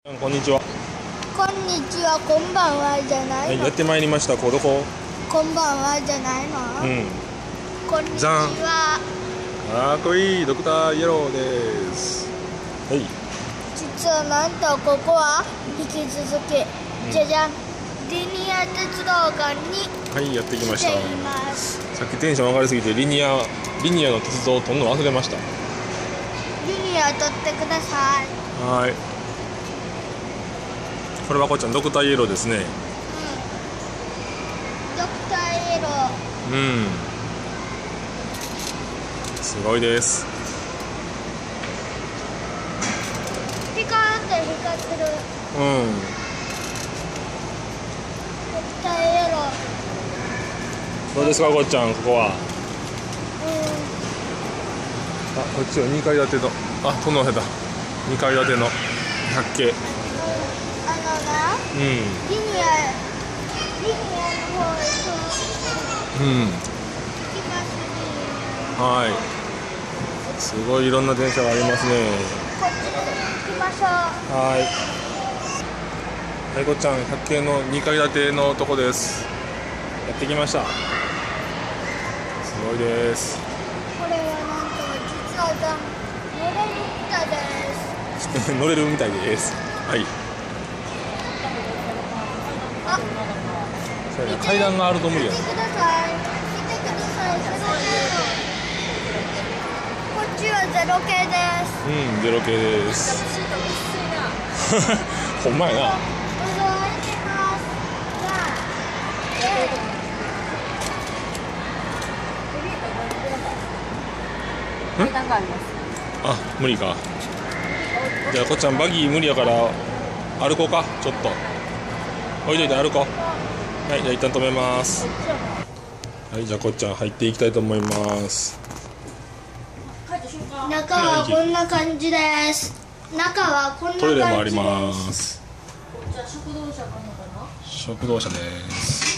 こんにちは。 こんにちは、こんばんはじゃないの。 やってまいりました。どこ？ こんばんはじゃないの。こんにちじゃん。 は。 かっこいいドクターイエローです。はい。 実はなんとここは引き続き、じゃじゃん、リニア鉄道館にはい、やってきました。 来ています。 さっきテンション上がりすぎてリニアの鉄道を取るの忘れました。 リニア取ってください。 はい。これはこっちゃんドクターイエローですね。 ドクターイエロー。 すごいです。 ピカーって光ってる。ドクターイエロー。 どうですかこっちゃん、ここは。こっちは2階建ての、殿へだ。2階建ての百景。リニアの方へはい。すごいいろんな電車がありますね。 こっちに行きましょう。 はい、こっちゃん百景の2階建てのとこです。やってきました。すごいです。 これはなんと実は乗れるみたいです。 乗れるみたいです。はい。階段があると無理やね。 見てください。こっちはゼロ系です。 ゼロ系です。ほんまやな。無理か。じゃあこっちゃんバギー無理やから歩こうか。ちょっと置いといて歩こう。はい、じゃあ一旦止めます。はい、じゃあこっちゃん入っていきたいと思います。 中はこんな感じです。中はこんな感じです。 トイレもあります。食堂車です。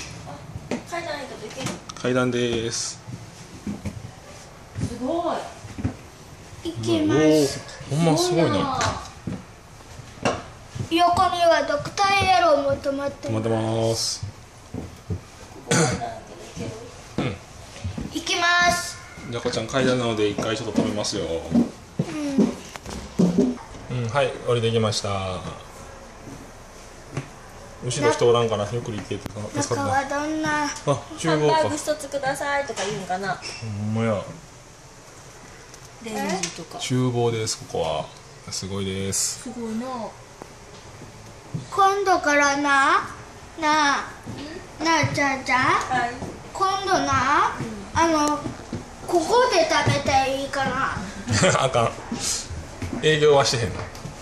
階段です。 すごい。行きます。 ほんますごいな。 横にはドクターイエローも止まってます。 行きます。 じゃあこっちゃん階段なので一回ちょっと止めますよ。はい、降りてきました。後ろ人おらんからゆっくり行って助かった。 中はどんな。 厨房か。 ハンバーグ一つくださいとか言うんかな。 ほんまや。 レンジとか。 厨房です。ここはすごいです。 すごいな。 今度からなあちゃんちゃん、 はい。 今度な、ここで食べていいかな。 あかん。営業はしてへんの。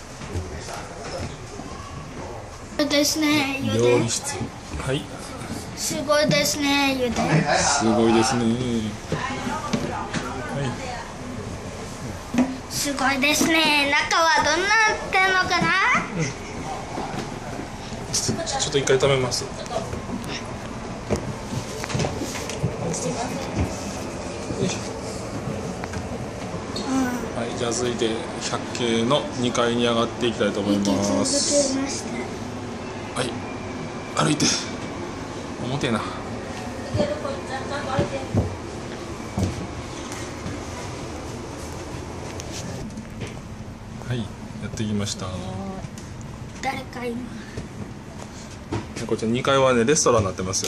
そうですね、ゆ料で理室。はい。 すごいですね、ゆで。 すごいですね。 すごいですね。中はどんなってんのかな。 ちょっと一回止めます。はい、じゃあ続いて百景の2階に上がっていきたいと思います。はい、歩いて。重てえな。はい、やってきました。 誰かいます。 こちら2階はねレストランになってますよ。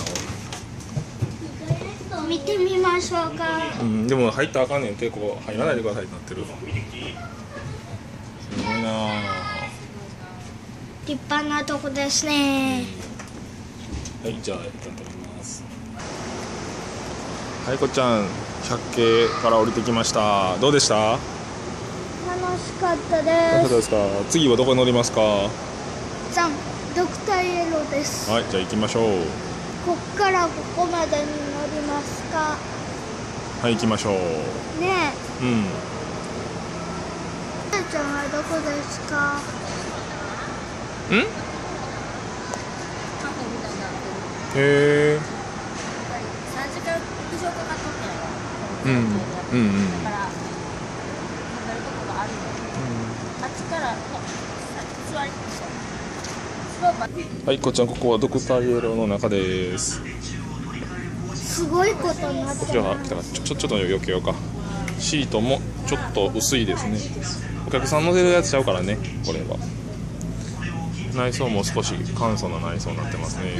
見てみましょうか。 でも入ったらあかんねんて。こう入らないでくださいってなってる。すごいな。 立派なとこですね。 はい、じゃあ一旦止めます。はい、こっちゃん百景から降りてきました。どうでした？ 楽しかったどうです。 ですか？次はどこに乗りますか？ ドクターイエローです。 はい、じゃあ行きましょう。 こっからここまでに乗りますか？ はい、行きましょう。 ねえ。ちゃんはどこですか？ へえ。 3時間以上かかっとったんやろ。だから食べるとこがあるの。あっちから座り。 はい、こっちゃん、ここはドクターイエローの中です。 すごいことになってじゃあ来たからちょっと避けようか。シートもちょっと薄いですね。お客さん乗せるやつちゃうからね、これは。内装も少し簡素な内装になってますね。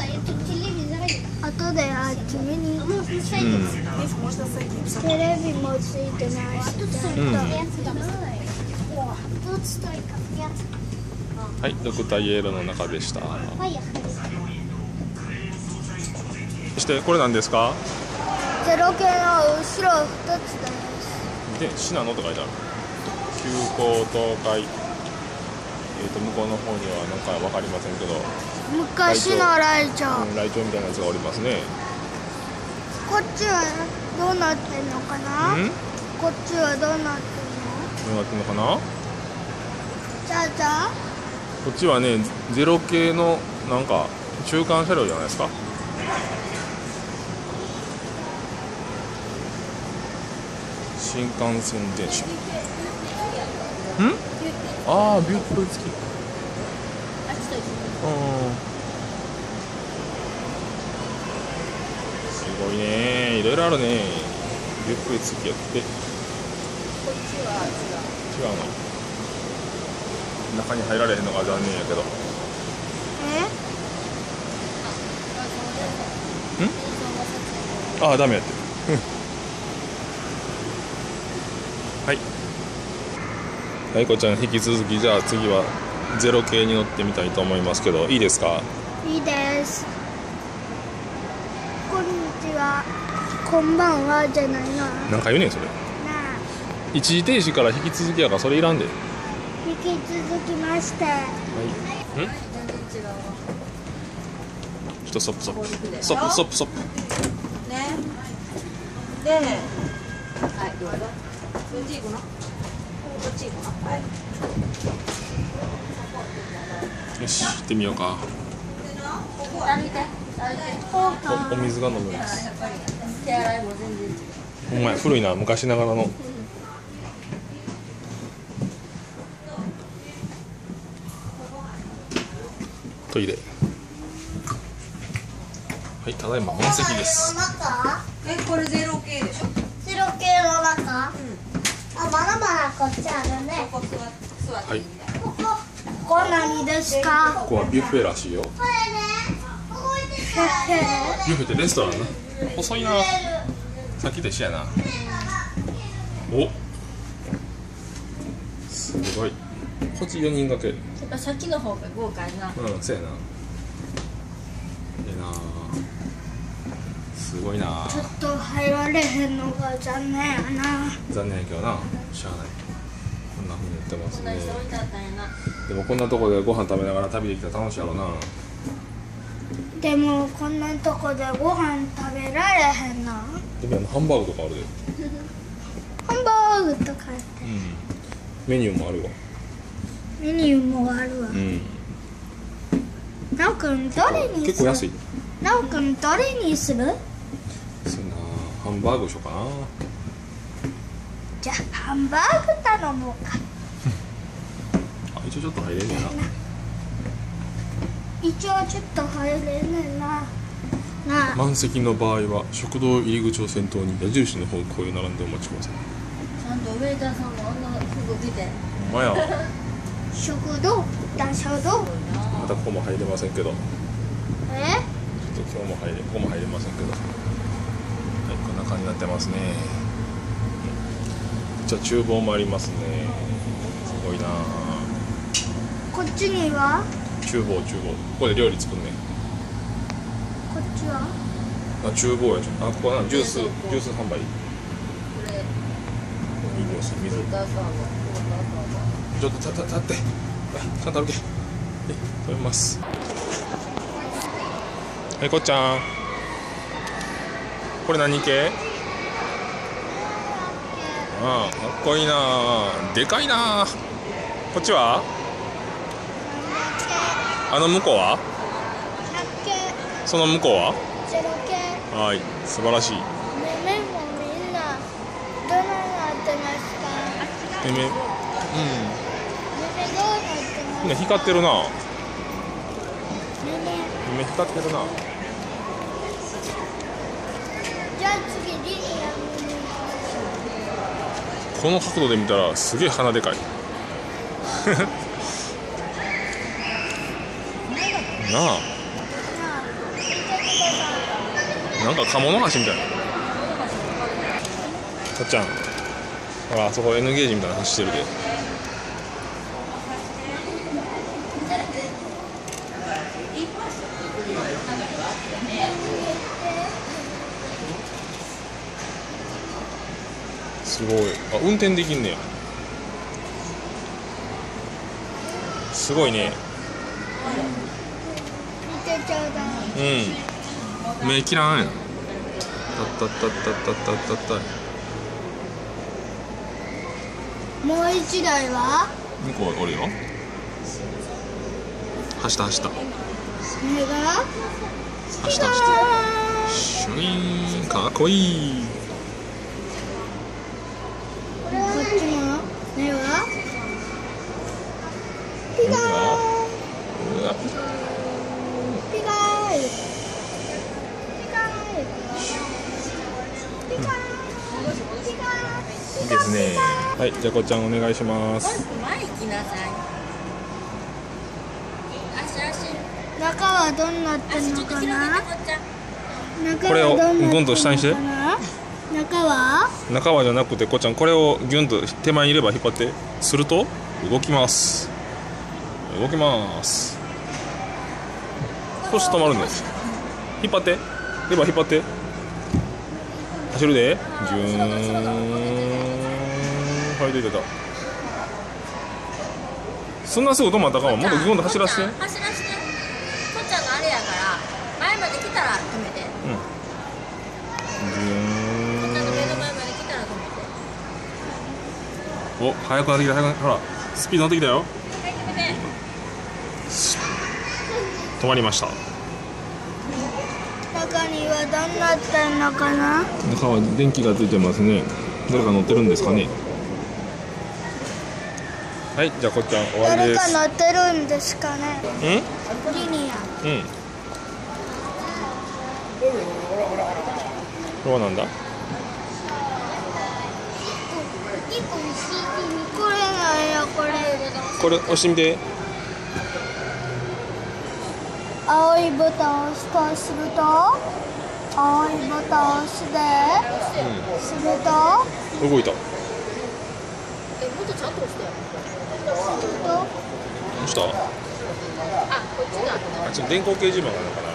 後で君にテレビもついてないし、 はい、ドクターイエローの中でした。そしてこれ何ですか？ ゼロ系の後ろ2つです。 で、シナノと書いてある。急行東海。向こうの方にはなんか分かりませんけど、 昔のライチョウ、 ライチョウみたいなやつがおりますね。 こっちはどうなってんのかな？こっちはどうなってんの？ どうなってんのかな？ じゃあじゃあこっちはね、ゼロ系のなんか中間車両じゃないですか。新幹線電車。ああ、ビュッフェ付き。すごいね、いろいろあるね。ビュッフェ付きやって。こっちは違うの。中に入られへんのが残念やけど。ああ、ダメやって。はいはい、こちゃん引き続き、じゃあ次はゼロ系に乗ってみたいと思いますけど、いいですか？ いいです。こんにちは、こんばんはじゃないな。 なんか言うねんそれ。 なあ、 一時停止から引き続きやからそれいらんで。 引き続きまして、 はい。ちょっとストップストップストップストップストップ。 ね。で、はい、どうぞ。こっち行くの？こっち行くの？はい。 よし、行ってみようか。お水が飲めます。 手洗いも全然違う。 お前古いな、昔ながらの。トイレ。はい、ただいま満席です。 これゼロ系でしょ？ ゼロ系の中、あ、まだまだこっちあるね。 ここ座っていいみたいな。 ここ何ですか？ ここはビュッフェらしいよ。 これね、動いてたビュッフェってレストランな。細いな。さっきと一緒やな。お、すごい。こっち4人掛け。 やっぱさっきの方が豪華やな。 うん、そうやな。ええな。すごいな。 ちょっと入られへんのが残念やな。 残念やけどな、しゃあない。こんな風にやってますね。 こんな人置いてあったんやな。 でもこんなとこでご飯食べながら旅できたら楽しいやろな。 でもこんなとこでご飯食べられへんな。 でもハンバーグとかあるで。 ハンバーグとかってメニューもあるわ。 メニューもあるわ。なおくんどれにする？ 結構安い。 なおくんどれにする？ そうやな、ハンバーグしようかな。 じゃあハンバーグ頼もうか。 あ、一応ちょっと入れんねんな。 一応ちょっと入れんねんな。なあ、 満席の場合は食堂入り口を先頭に矢印の方向へ並んでお待ちください。 ちゃんとウェイターさんもあんな服着て。 ほんまや。 食堂だ食堂。 またここも入れませんけど。ちょっえ？ と今日もここも入れませんけど。はい、こんな感じになってますね。じゃあ厨房もありますね。すごいな。 こっちには？ 厨房。ここで料理作んねん。 こっちは？ あ、厨房やじゃん。あ、ここはな、ジュース販売。 これ、 飲料水、水。 ウェイターさんも。 ちょっと立って。はい、ちゃんと歩け。はい、止めます。はい、こっちゃん。これ何系？ああ、かっこいいな。でかいな。こっちは？あの向こうは？その向こうは？ ゼロ系。 はい、素晴らしい。 目もみんなどうなってますか？ うん。 目どうなってますみんな光ってるな。 ね目光ってるな。 じゃあ次リニこの角度で見たらすげえ鼻でかいなあ、なんか鴨の橋みたいな。こっちゃん、ほらあそこ N ゲージみたいなの走ってるで。すごい。あ、運転できんねや。すごいね。 見てちょうだい。 うん。目切らんやん。たったったったったったったった。 もう一台は向こうおるよ。走った走った。 これが走った走った。シュイーン、かっこいい。 こっちも目はピカーうわ、 ピカーピカーピカーピカーいいですね。はい、じゃあこっちゃんお願いします。 前行きなさい。足中はどんなってんのかな。 こっちゃん。 中これをはどんなぐんと下にして。 中は中はじゃなくて、こっちゃんこれをギュンと手前にレバー引っ張って、すると動きます。動きます。少し止まるんです。引っ張って、レバー引っ張って、走るで。ギューン、はい、出てた。そんなすぐ止まったらあかんわ。もっとギュンと走らせて。 走らせて。こっちゃんのあれやから前まで来たら止めて。 ギューン。 こっちゃんの目の前まで来たら止めて。 お、速くなってきた、速くなってきた。ほら、スピード乗ってきたよ。 はい、止めて。 止まりました。 中にはどんなってんのかな。 中は電気がついてますね。誰か乗ってるんですかね。はい、じゃあこっちゃん終わり誰です。 か乗ってるんですかね。 うん？ リニア。 うん。これはなんだ？ これなんやこれ。 これ押してみて。 青いボタンを押すると、青いボタンを押して、すると、 動いた。 もっとちゃんと押してよ。 どうした？ あ、こっちだ。 あ、ちょっと電光掲示板があるのかな。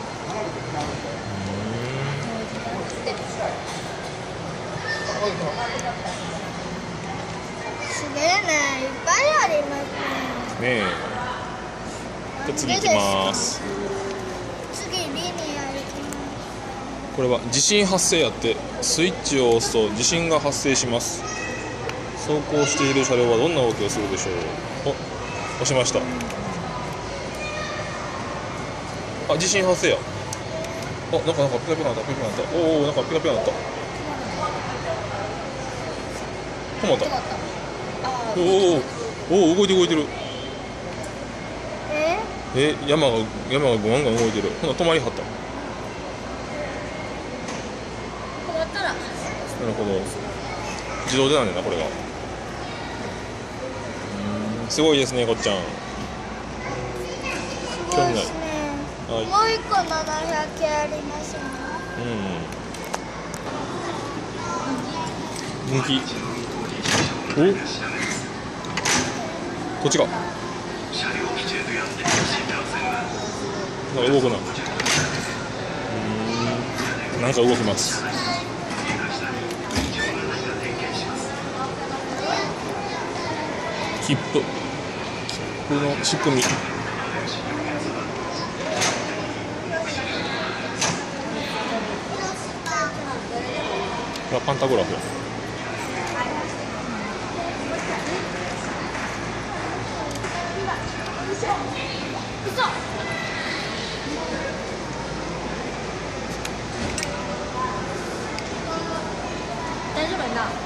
すげえね、いっぱいありますね。 ねえ。じゃあ次行きます。 次リニア行きます。 これは地震発生やって、スイッチを押すと地震が発生します。走行している車両はどんな動きをするでしょう。お、押しました。あ、地震発生や。あ、なんかピカピカなった、ピカピカなった。おお、なんかピカピカなった。止まった。おお、動いてる動いてる。山がガンガン動いてる。ほな止まりはった。 止まったら。 なるほど。自動でなんだな、これが。すごいですね、こっちゃん。 すごいですね。 はい。 もう一個700円ありますね。 向き。お、こっちか。なんか動くな。なんか動きます。切符の仕組み。パンタグラフや。 大丈夫やな。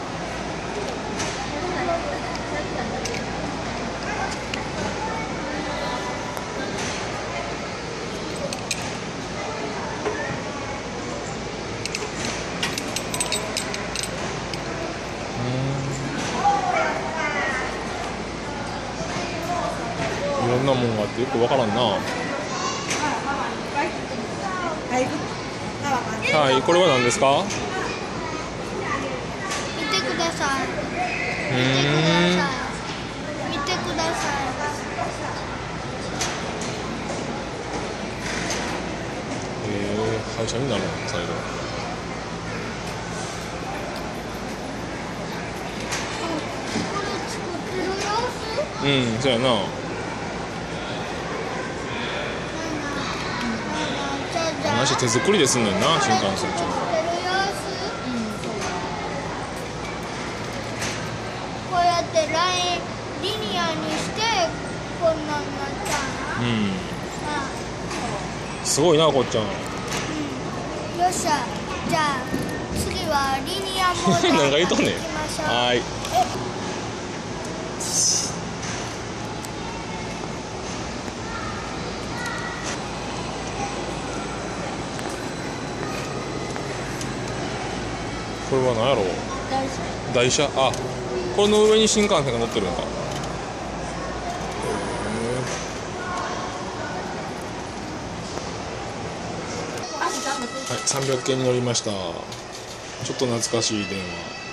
ろんなもんがあってよくわからんな。はい、これは何ですか？ 見てください。見てください。 会社になるの最後。 これ作ってる様子？ うん、そうやな。話手作りですんねんな、新幹線中。 こうやってラインリニアにしてこんなんなったな。 うん。すごいな、こっちゃん。 よっしゃ、じゃあ次はリニアモーターなんか言うとんねん。 行きましょう。 はーい。これは何やろう。台車。あ、この上に新幹線が乗ってるのか。はい、300系に乗りました。ちょっと懐かしい電話。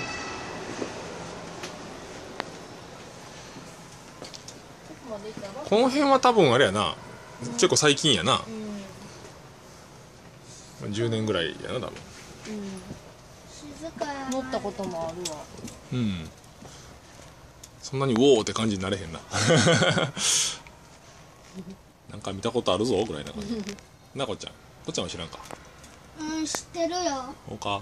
この辺は多分あれやな、結構最近やな。10年ぐらいやな、多分。 静かやな。 乗ったこともあるわ。 うん。そんなにウォーって感じになれへんな。なんか見たことあるぞぐらいな感じ。な、こっちゃん。こっちゃんは知らんか。 うん、知ってるよ。 ほうか。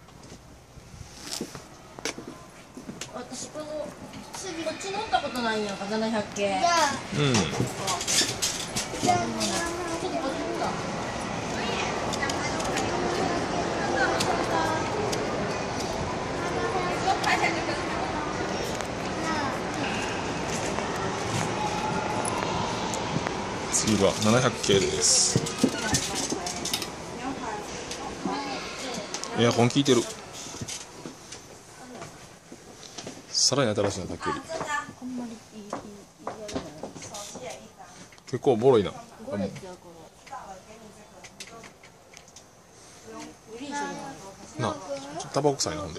私こっち乗ったことないんやんか、700系。 じゃあ、 うん。 じゃあ、 ちょっとこっち乗った。 次は700系です。エアコン効いてる。さらに新しいな、さっきより。結構ボロいな。な、タバコ臭いな、ほんで。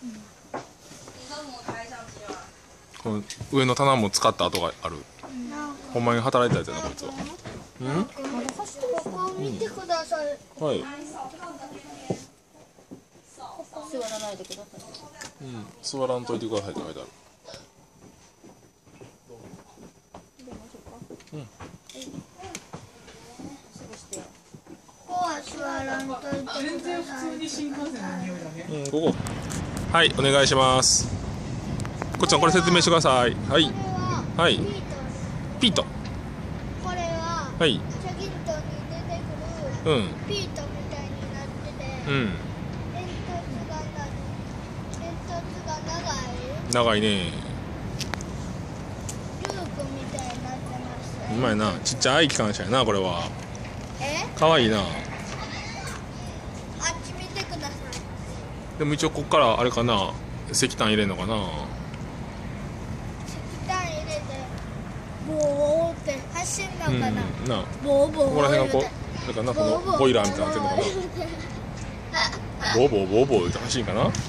この上の棚も使った跡がある。ほんまに働いたやつやな、こいつは。 ここ見てください。 はい。 座らないでください。 うん、座らんといてくださいって書いてある。 ここは座らんといてください。全然普通に新幹線の匂いだね。 ここ。はい、お願いします。こっちゃん、これ説明してください。はい。はい。ピート。 これは、 はい。 チャギントンに出てくる、 うん。 ピートみたいになってて、 うん。 煙突が長い、 長いね。 ループみたいになってます。 うまいな。ちっちゃい機関車やな、これは。 え？ かわいいな。 あっち見てください。 でも一応こっからあれかな、石炭入れんのかな。 石炭入れて、ボーって走んのかな。 なあ、 ボーボー。 ここら辺がこう、だからな、このボイラーみたいになってんのかな。ボーボーボーボーって走るんかな。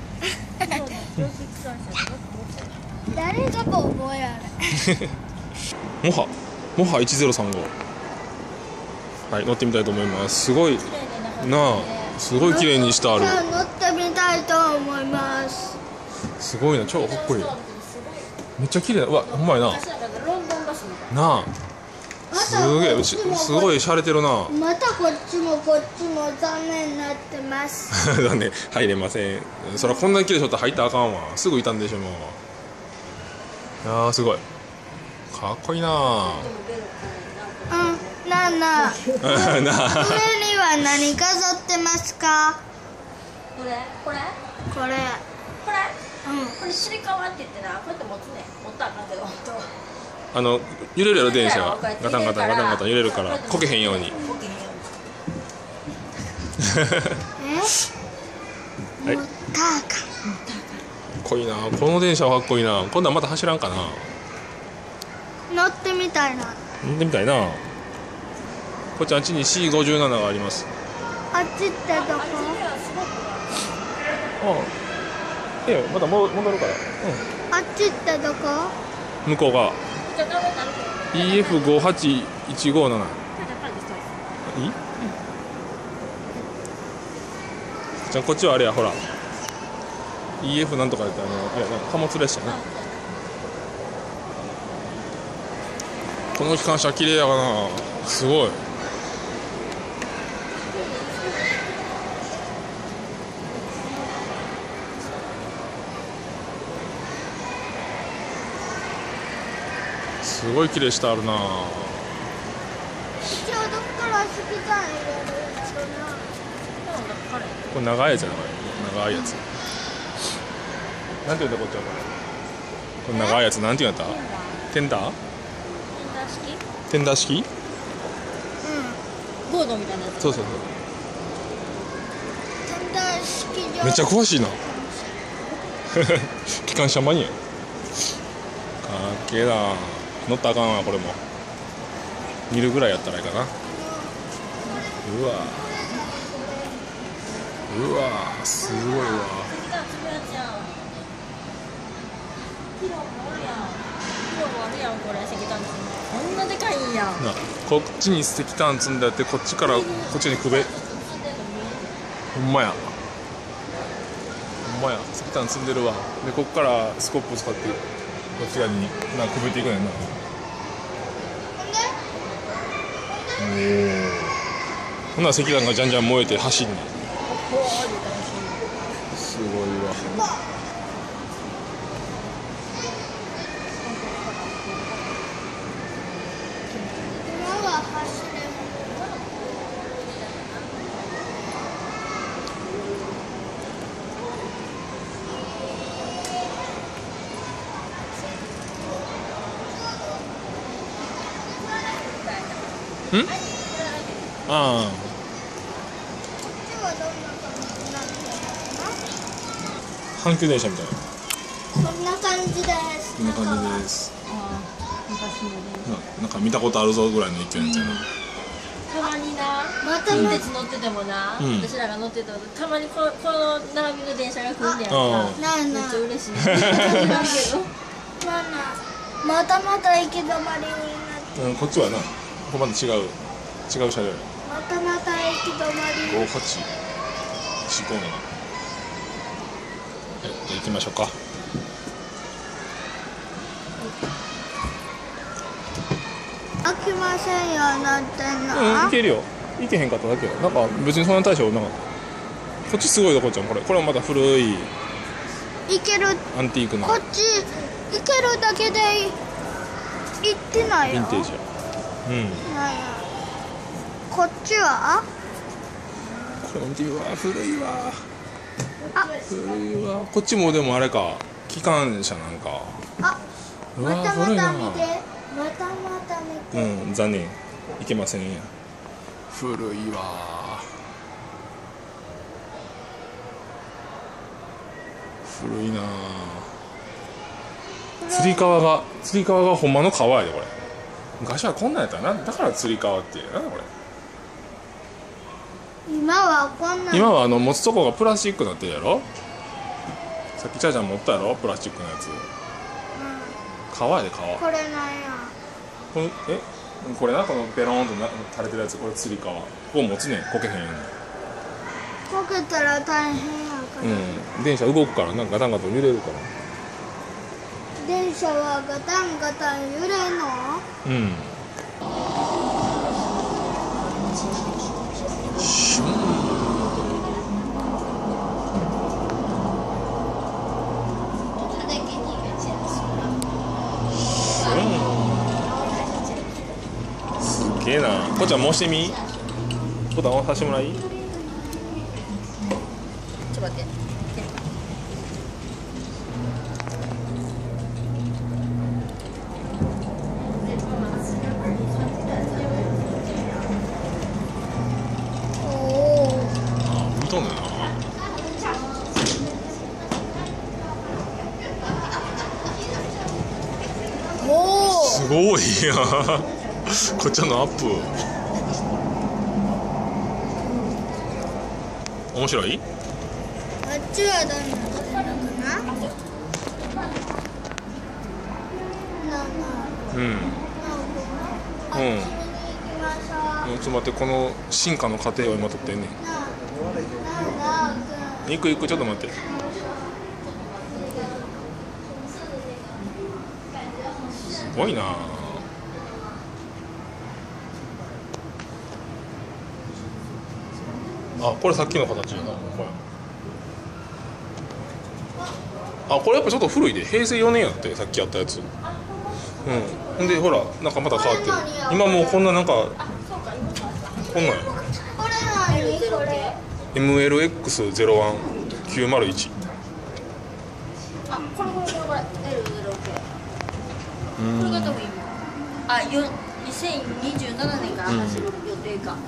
誰がボーボーやねモハ1035。はい、乗ってみたいと思います。すごいなあ、すごい綺麗にしてある。 じゃあ乗ってみたいと思います。 すごいな、超かっこいい。めっちゃ綺麗だ。うわ、ほんまやな。なあ、すげえ、すごい洒落てるな。 またこっちもこっちも残念になってます。 残念、入れません。そらこんなに綺麗にしとったら入ったらあかんわ。すぐいたんでしょもう。いやー、すごいかっこいいな。 なあなあ、上になあ、 は何飾ってますか？ これこれ。 これすり革って言ってな、こうやって持つね。持ったらあかんけど。 揺れるやろ、電車は。ガタンガタンガタンガタン揺れるからこけへんように。はい、 モーターか。 かっこいいな。この電車はかっこいいな。今度はまた走らんかな。 乗ってみたいな。 乗ってみたいな。こっちあっちに C57 があります。 あっちってどこ？ ああ、いいよ、また戻るから。 あっちってどこ？ 向こうが EF58157。いい？じゃあこっちはあれや、ほら EF なんとかやってあれなんか貨物列車ね。この機関車綺麗やかな。すごい。すごい綺麗してあるな。 一応どっから好きじゃん入れるやつな。 これ長いやつやな、これ長いやつ。なんていうんだこっちはこれ。これ長いやつなんていうんやった？テンダー？テンダー式？ ボードみたいなやつ。 そうそうそう。 テンダー式場。 めっちゃ詳しいな。機関車マニア。かっけえな。乗ったらあかんわこれも。見るぐらいやったらいいかな。うわうわすごいわ。 こんなでかいんや。 なこっちに石炭積んであってこっちからこっちにくべ。ほんまや。ほんまや石炭積んでるわ。でこっからスコップを使ってこっち側になんかくべていくねんな。おお。ほんなら石炭がじゃんじゃん燃えて走んねん。すごいわ。 今は走れる。 ん？ああ。 こっちはどんな感じになってる阪急電車みたいな。 の？こんな感じです。 こんな感じです。 昔の電なんか見たことあるぞぐらいの勢いみたいな。 たまにな、 また近鉄乗っててもな、 うん私らが乗ってたらたまにこの並びの電車が来るんだよあな。 ないなめっちゃ嬉しい。知らんけど。 また行き止まりになって、 うん、こっちはな、ここまで違う車両や。 また行き止まり。 5845の。はい、じゃあ行きましょうか。 開きませんよ、なってんの。 うん、いけるよ。いけへんかっただけよ。なんか別にそんな大したことなかった。こっちすごいとこちゃん、これもまた古いいける。 アンティークなこっちいけるだけで行ってないよ。 ヴィンテージや。うん。 ないや。こっちは？ これ見てみ、うわ古いわ。 あ、 古いわ。こっちもでもあれか、機関車なんか。 あ、 うわまた古いな。 見て。また見て。 うん、残念。いけませんや。古いわ。古いな。つり革がほんまの革やでこれ。昔はこんなんやったな。だからつり革っていうなこれ。 今はこんな。 今は持つとこがプラスチックになってるやろ。さっきちゃーちゃん持ったやろプラスチックのやつ。革やで革。 これなんや。 これな、このペローンと垂れてるやつ、これつり革。ここ持つねん、こけへんように。 こけたら大変やから。 うん、電車動くからな、ガタンガタン揺れるから。 電車はガタンガタン揺れんの？ うん。シュン。すっげえな。こっちゃんも押してみ。ボタン押させてもらい。 ちょっと待って。 見とんねんな。 おお。 すご多いやこっちのアップ面白い？ あっちはどんなのかな？ うん。 あっちに行きましょう。 ちょっと待って、この進化の過程を今撮ってんねん。行く行く、ちょっと待って。すごいな。あ、これさっきの形やな。あ、これやっぱちょっと古いで、平成4年やって、さっきやったやつ。ほんでほら、なんかまた変わってる。今もうこんななんかこんなんや。 これ何？これ。 MLX01901。 あ、これL06系。これが多分今。あ、2027年から走る予定か。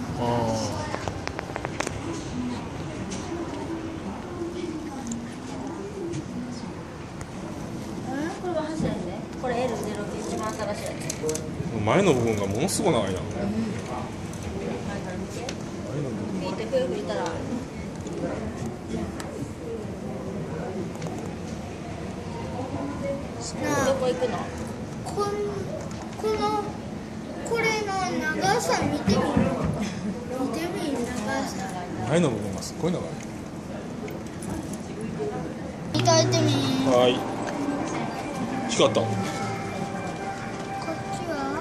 これは走らんね。これ L06 一番新しいやつ。 前の部分がものすごい長いな。 前から見て。見てくれるいたら。どこ行くの？ これの長さ見てみる。見てみる長さ。 前の部分がすっごい長い。 見といてみ。 はい。光った。 こっちは？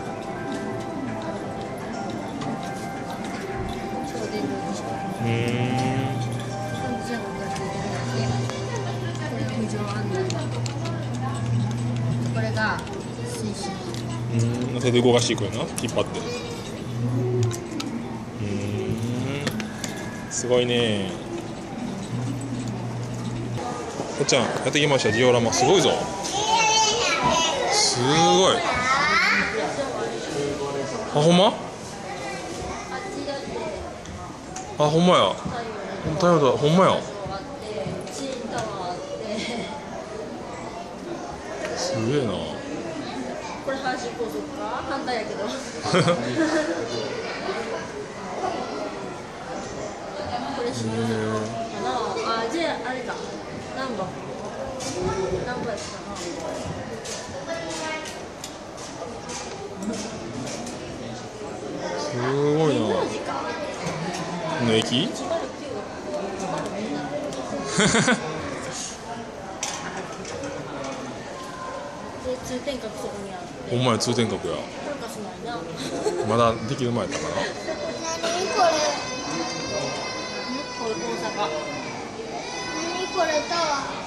そう電動でしょ。これ非常案内。これが推進。 手で動かしていくよな、引っ張って。すごいね。こっちゃんやってきました。ジオラマすごいぞ。すごい。あ、ほんま？あ、ほんまや。ほんまや。すげえな。 これ阪神高速か？反対やけど。これ新大阪かな。あ、じゃああれか。何番やったかな。 すごいな。この駅？ 通天閣そこにある。 ほんまや、通天閣や。 これかしないな。 まだできる前やったかな。 何これ？ これ大阪。 何これタワー？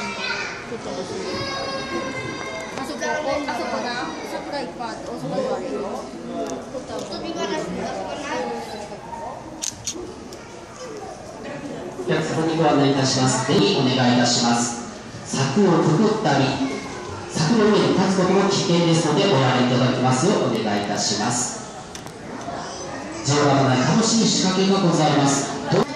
あそこな、桜いっぱいあって大阪ではあるよ。 お客様にご案内いたします。ぜひお願いいたします。柵をくぐったり、柵の上に立つことも危険ですので、おやめいただきますようお願いいたします。ジオラマ内楽しい仕掛けがございます。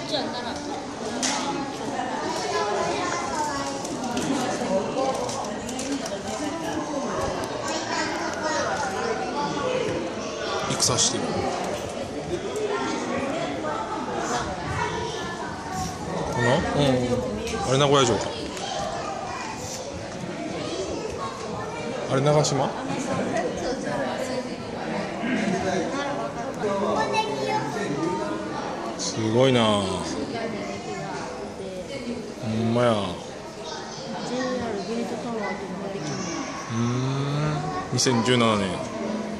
戦してる。かな？あれ名古屋城か。あれ長島？すごいな。ほんまや。2017年。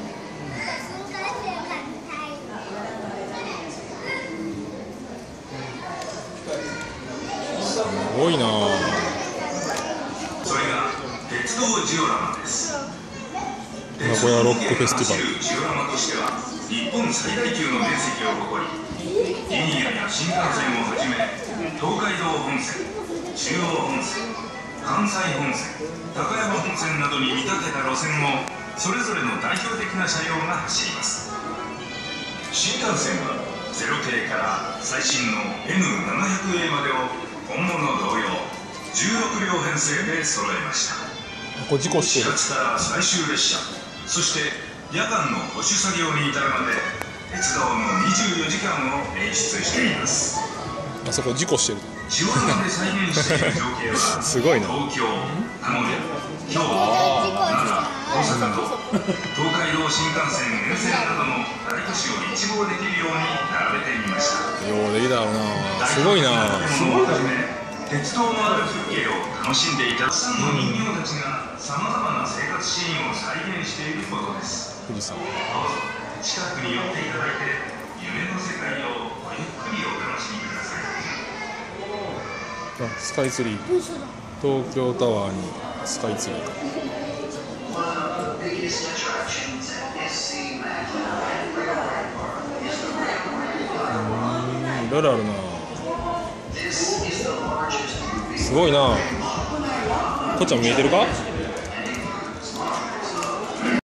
すごいな。 それが鉄道ジオラマです。 名古屋ロックフェスティバル。 ジオラマとしては日本最大級の面積を誇り、リニアや新幹線をはじめ東海道本線、中央本線、関西本線、高山本線などに見立てた路線をそれぞれの代表的な車両が走ります。新幹線は0系から最新の N700A までを本物同様16両編成で揃えました。 これ事故してる。 始発から最終列車そして夜間の保守作業に至るまで鉄道の24時間を演出しています。 あそこ事故してる。 ジオラマで再現している情景はすごいな。 東京、名古屋、兵庫、奈良、大阪と東海道新幹線沿線などの大都市を一望できるように並べてみました。 ようできたろうな。すごいな。 鉄道のある風景を楽しんでいたたくさんの人形たちがさまざまな生活シーンを再現していることです。 富士山。 どうぞ近くに寄っていただいて夢の世界をごゆっくりお楽しみください。 あ、スカイツリー。東京タワーにスカイツリーか。いろいろあるな。すごいな。こっちゃん見えてるか？